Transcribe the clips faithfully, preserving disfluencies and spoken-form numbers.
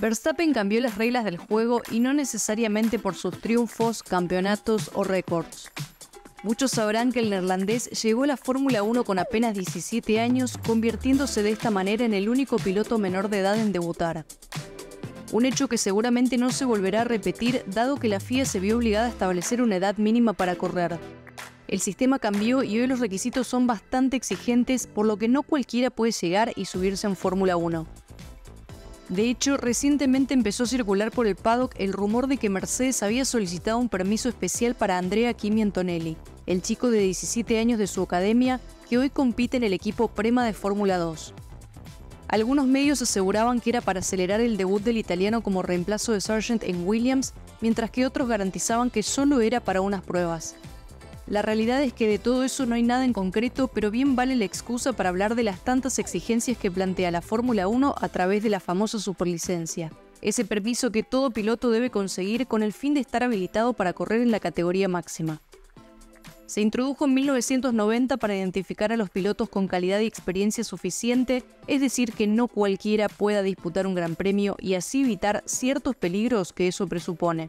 Verstappen cambió las reglas del juego y no necesariamente por sus triunfos, campeonatos o récords. Muchos sabrán que el neerlandés llegó a la Fórmula uno con apenas diecisiete años, convirtiéndose de esta manera en el único piloto menor de edad en debutar. Un hecho que seguramente no se volverá a repetir, dado que la F I A se vio obligada a establecer una edad mínima para correr. El sistema cambió y hoy los requisitos son bastante exigentes, por lo que no cualquiera puede llegar y subirse en Fórmula uno. De hecho, recientemente empezó a circular por el paddock el rumor de que Mercedes había solicitado un permiso especial para Andrea Kimi Antonelli, el chico de diecisiete años de su academia, que hoy compite en el equipo Prema de Fórmula dos. Algunos medios aseguraban que era para acelerar el debut del italiano como reemplazo de Sargent en Williams, mientras que otros garantizaban que solo era para unas pruebas. La realidad es que de todo eso no hay nada en concreto, pero bien vale la excusa para hablar de las tantas exigencias que plantea la Fórmula uno a través de la famosa superlicencia, ese permiso que todo piloto debe conseguir con el fin de estar habilitado para correr en la categoría máxima. Se introdujo en mil novecientos noventa para identificar a los pilotos con calidad y experiencia suficiente, es decir, que no cualquiera pueda disputar un gran premio y así evitar ciertos peligros que eso presupone.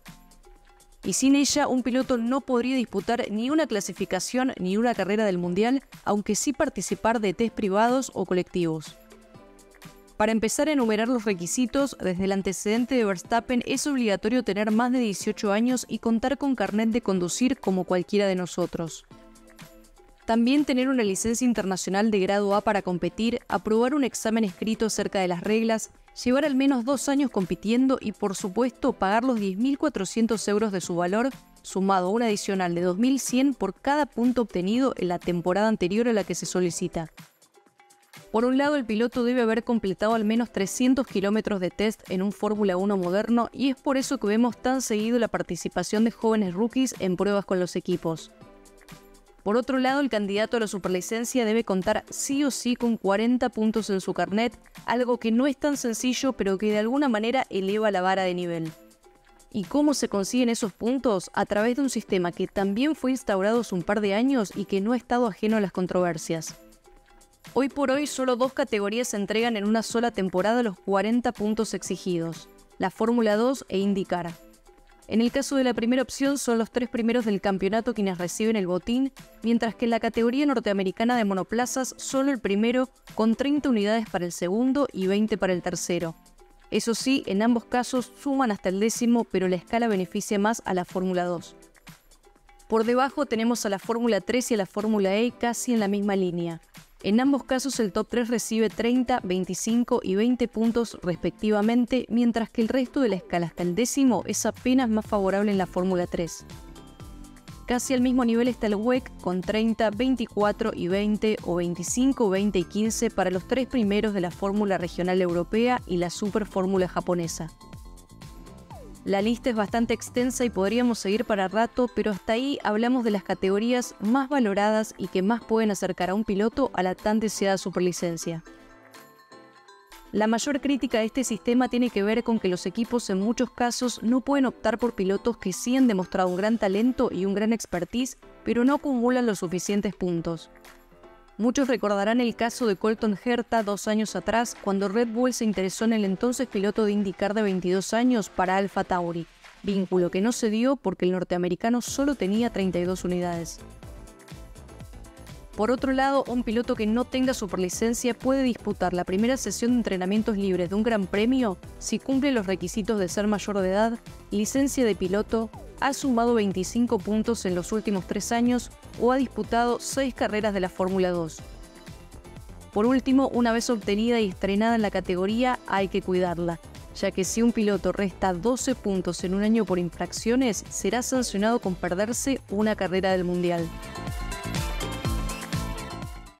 Y sin ella, un piloto no podría disputar ni una clasificación ni una carrera del Mundial, aunque sí participar de test privados o colectivos. Para empezar a enumerar los requisitos, desde el antecedente de Verstappen es obligatorio tener más de dieciocho años y contar con carnet de conducir como cualquiera de nosotros. También tener una licencia internacional de grado A para competir, aprobar un examen escrito acerca de las reglas, llevar al menos dos años compitiendo y, por supuesto, pagar los diez mil cuatrocientos euros de su valor, sumado a un adicional de dos mil cien por cada punto obtenido en la temporada anterior a la que se solicita. Por un lado, el piloto debe haber completado al menos trescientos kilómetros de test en un Fórmula uno moderno y es por eso que vemos tan seguido la participación de jóvenes rookies en pruebas con los equipos. Por otro lado, el candidato a la superlicencia debe contar sí o sí con cuarenta puntos en su carnet, algo que no es tan sencillo pero que de alguna manera eleva la vara de nivel. ¿Y cómo se consiguen esos puntos? A través de un sistema que también fue instaurado hace un par de años y que no ha estado ajeno a las controversias. Hoy por hoy solo dos categorías se entregan en una sola temporada los cuarenta puntos exigidos, la Fórmula dos e IndyCar. En el caso de la primera opción son los tres primeros del campeonato quienes reciben el botín, mientras que en la categoría norteamericana de monoplazas solo el primero con treinta unidades para el segundo y veinte para el tercero. Eso sí, en ambos casos suman hasta el décimo, pero la escala beneficia más a la Fórmula dos. Por debajo tenemos a la Fórmula tres y a la Fórmula E casi en la misma línea. En ambos casos el top tres recibe treinta, veinticinco y veinte puntos respectivamente, mientras que el resto de la escala hasta el décimo es apenas más favorable en la Fórmula tres. Casi al mismo nivel está el W E C con treinta, veinticuatro y veinte o veinticinco, veinte y quince para los tres primeros de la Fórmula Regional Europea y la Super Fórmula Japonesa. La lista es bastante extensa y podríamos seguir para rato, pero hasta ahí hablamos de las categorías más valoradas y que más pueden acercar a un piloto a la tan deseada superlicencia. La mayor crítica a este sistema tiene que ver con que los equipos en muchos casos no pueden optar por pilotos que sí han demostrado un gran talento y un gran expertise, pero no acumulan los suficientes puntos. Muchos recordarán el caso de Colton Herta dos años atrás, cuando Red Bull se interesó en el entonces piloto de IndyCar de veintidós años para Alfa Tauri, vínculo que no se dio porque el norteamericano solo tenía treinta y dos unidades. Por otro lado, un piloto que no tenga superlicencia puede disputar la primera sesión de entrenamientos libres de un gran premio si cumple los requisitos de ser mayor de edad, licencia de piloto, ha sumado veinticinco puntos en los últimos tres años o ha disputado seis carreras de la Fórmula dos. Por último, una vez obtenida y estrenada en la categoría, hay que cuidarla, ya que si un piloto resta doce puntos en un año por infracciones, será sancionado con perderse una carrera del Mundial.